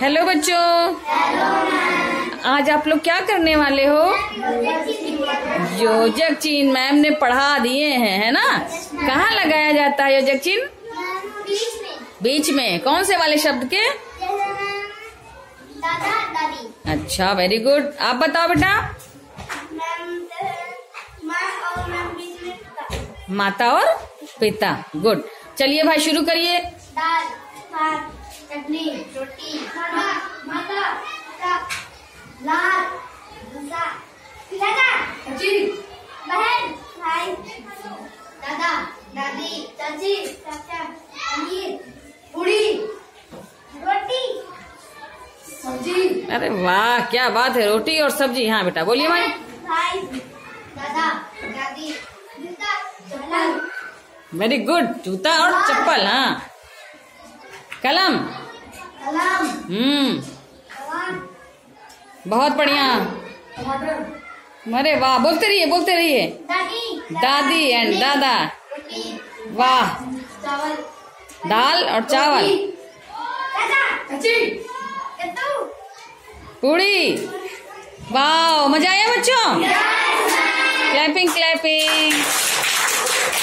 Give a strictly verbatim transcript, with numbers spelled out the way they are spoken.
Hello बच्चों। आज आप लोग क्या करने वाले हो? योजक चिन्ह मैम ने पढ़ा दिए हैं, है ना। कहाँ लगाया जाता है योजक चिन्ह? बीच में। बीच में कौन से वाले शब्द के? दादा दादी। अच्छा, वेरी गुड। आप बताओ बेटा। माता और पिता। गुड। चलिए भाई शुरू करिए। दाल, भात, चटनी, रोटी, खाना, माता, पिता, लाल, भूसा, दादा, बहन, भाई, दादा, दादी, चाची, चाचा, पनीर, पूरी, रोटी, सब्जी। अरे वाह, क्या बात है। रोटी और सब्जी। हाँ बेटा बोलिए भाई। भाई, दादा, दादी, जूता, चप्पल। Very good. जूता और चप्पल। हाँ। कलम। कलम। हम्म, कलम। बहुत बढ़िया। टमाटर। अरे वाह, बोलते रहिए बोलते रहिए। दादी, दादी एंड दादा। रोटी, वाह। चावल, दाल और चावल। दादा, चाची, कद्दू, पूड़ी। वाह, मजा आया बच्चों? Clapping clapping.